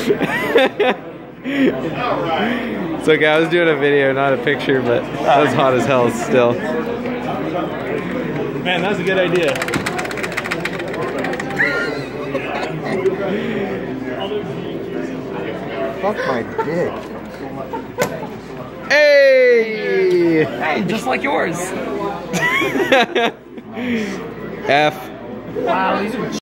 It's okay, I was doing a video, not a picture, but that was hot as hell still. Man, that's a good idea. Fuck my dick. Hey! Hey, just like yours. F. Wow, these are